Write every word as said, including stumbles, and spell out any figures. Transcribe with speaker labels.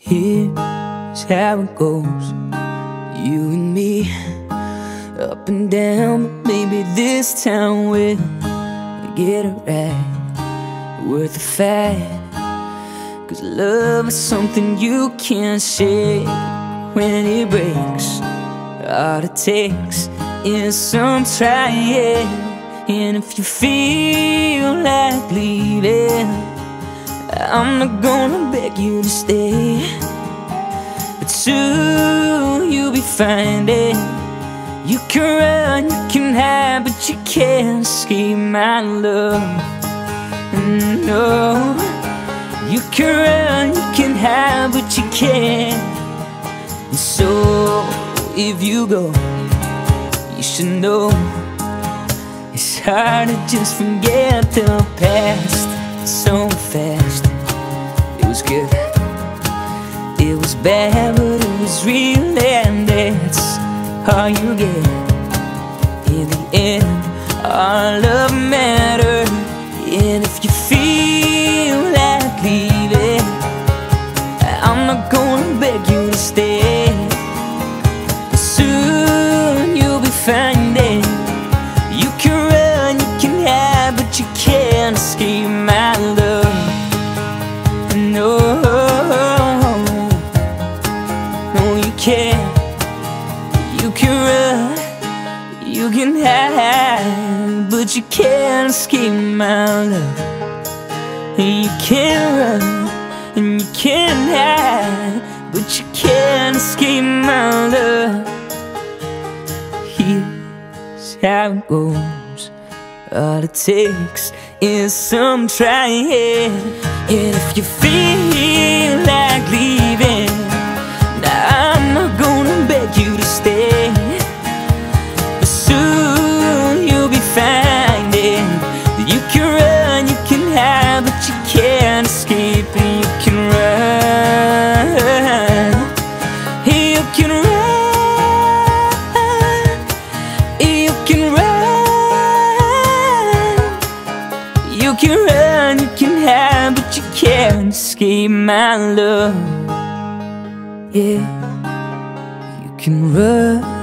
Speaker 1: Here's how it goes. You and me, up and down, but maybe this time we'll get it right, worth a fight. Cause love is something you can't shake. When it breaks, all it takes is some trying. And if you feel like leaving, I'm not gonna beg you to stay. But soon you'll be finding you can run, you can hide, but you can't escape my love. No, you can run, you can hide, but you can't. And so if you go, you should know it's hard to just forget the past. So fast, it was good, it was bad, but it was real, and that's all you get. In the end, our love mattered. And if you feel like leaving, I'm not gonna beg you to stay. But soon you'll be finding you can run, you can hide, but you can't escape my love. No, no, you can't. You can run, you can hide, but you can't escape my love. And you can run, and you can hide, but you can't escape my love. Here's how it goes. All it takes is some trying. And if you feel like leaving, now I'm not gonna beg you to stay. But soon you'll be finding that you can run, you can hide, but you can't escape. And you can run, you can run, you can run. You can run, you can hide, but you can't escape my love. Yeah, you can run.